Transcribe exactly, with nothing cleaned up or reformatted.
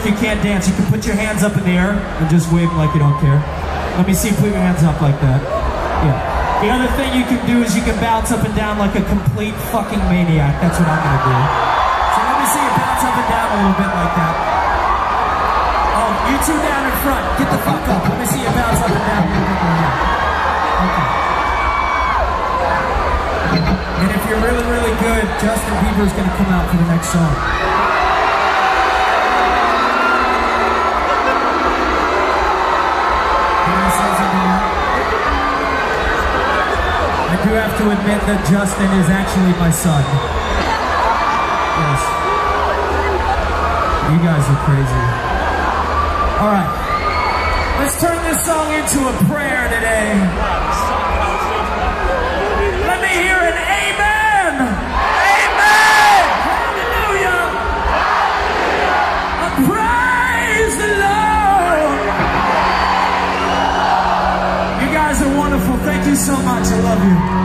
you can't dance, you can put your hands up in the air and just wave like you don't care. Let me see, put your hands up like that. Yeah. The other thing you can do is you can bounce up and down like a complete fucking maniac. That's what I'm gonna do. So let me see you bounce up and down a little bit like that. Oh, you two down in front, get the fuck up. Let me see you bounce up and down a little bit like that. Okay. And if you're really, really good, Justin Bieber's gonna come out for the next song. I do have to admit that Justin is actually my son. Yes. You guys are crazy. Alright. Let's turn this song into a prayer today. Let me hear an amen! Amen! Hallelujah! I praise the Lord! You guys are wonderful. Thank you so much. I love you.